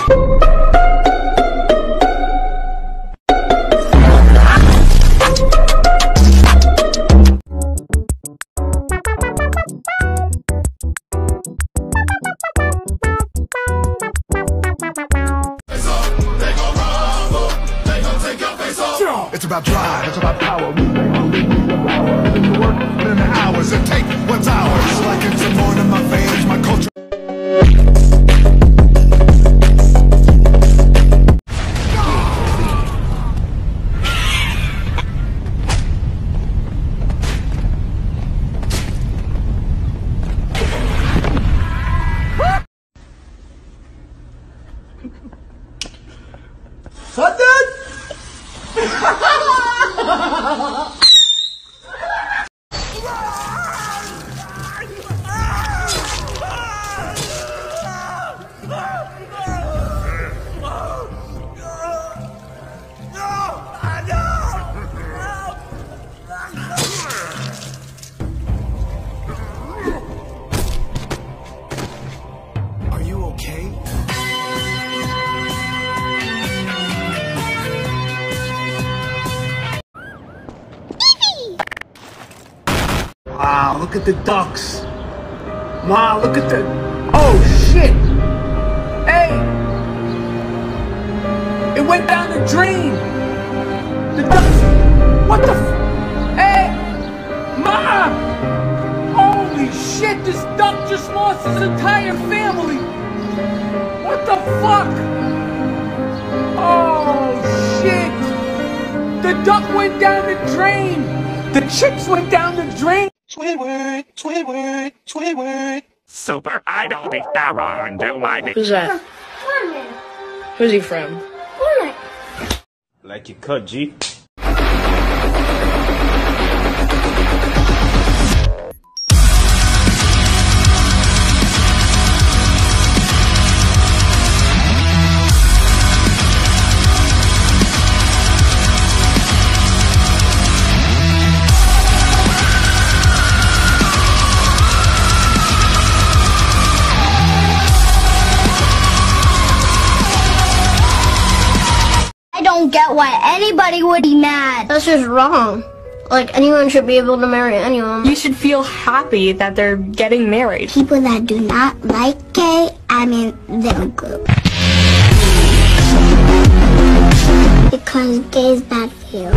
It's about drive, it's about power. We make the work, put in the hours, and take what's ours. Like it's a born in my veins, my culture. What, dude? Are you okay? Wow, look at the ducks. Wow, look at the... Oh, shit. Hey. It went down the drain. The ducks... What the Hey. Mom. Holy shit, this duck just lost his entire family. What the fuck? Oh, shit. The duck went down the drain. The chicks went down the drain. Squidward, Squidward, Squidward. Super Idol be thorough and do my Who's that? Who's he from? Like you cut, G. I don't get why anybody would be mad. That's just wrong. Like, anyone should be able to marry anyone. You should feel happy that they're getting married. People that do not like gay, I mean, them group. Because gay is bad for you.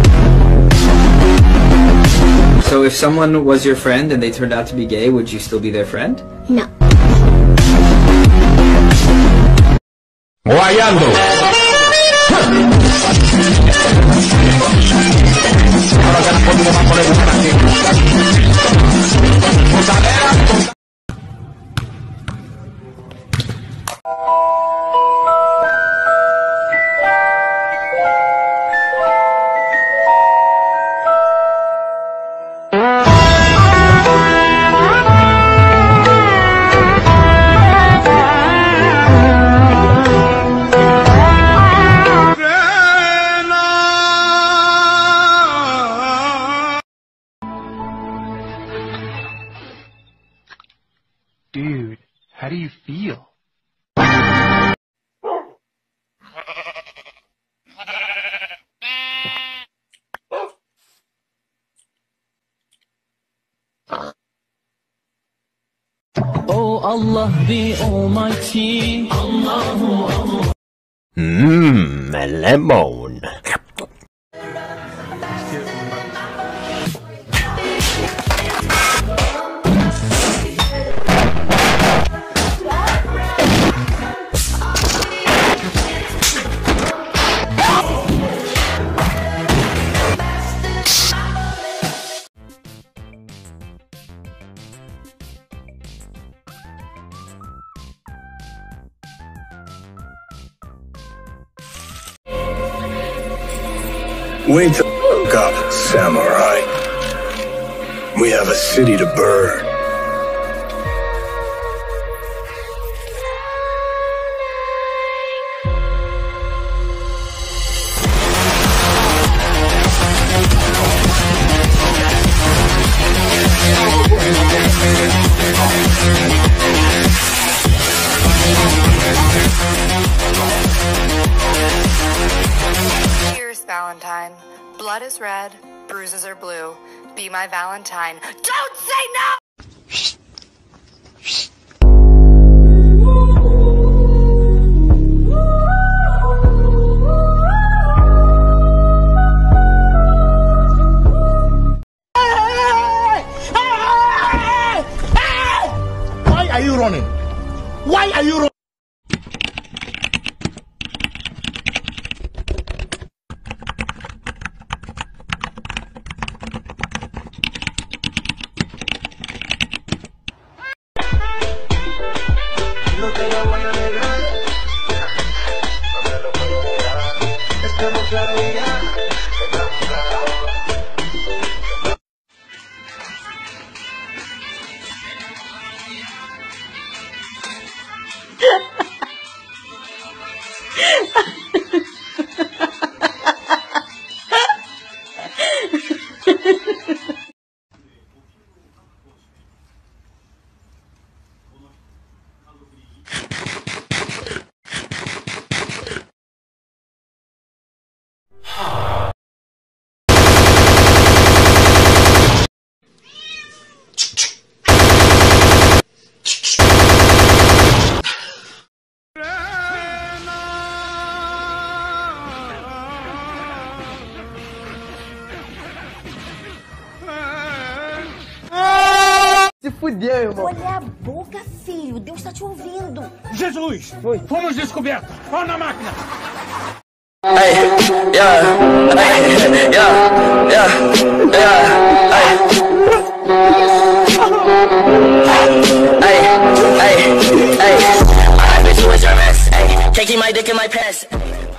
So if someone was your friend and they turned out to be gay, would you still be their friend? No. Guayando. Dude, how do you feel? Oh Allah the Almighty, Allahu Allah. Lemon. Wake the fuck up, samurai. We have a city to burn. bruises are blue. Be my Valentine. Don't say no! Why are you running? Why are you running? No te lo voy a negar. No te lo puedo negar. Estamos claros ya. Estamos claros. Se fudeu, irmão. Olha a boca, filho. Deus tá te ouvindo. Jesus! Fomos descobertos! Pau na máquina! Taking my dick in my pants.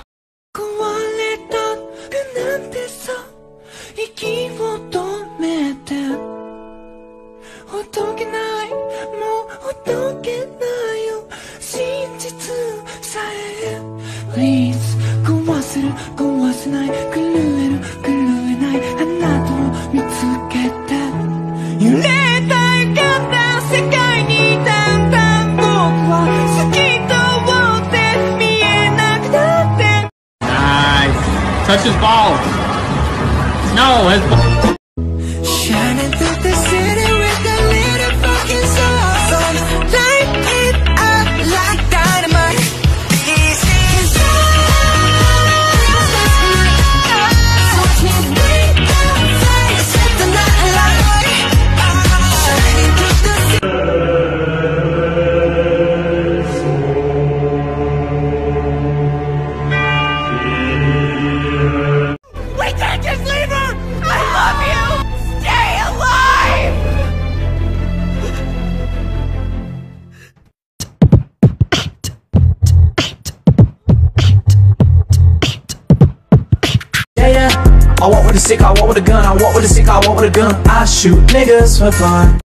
Please 壊せる壊せない狂える狂えないあなたを見つけて揺れたいから世界にだんだん僕は好きと思って見えなくなって Nice. Touch his balls. No, his balls. Shining through the city with a little fucking soul. Light it up like dynamite. This is so can't wait to set the night alight. Shining through the city. We can't just leave her! I love you! Stay alive! Yeah, I walk with a stick, I walk with a gun, I walk with a stick, I walk with a gun. I shoot niggas for fun.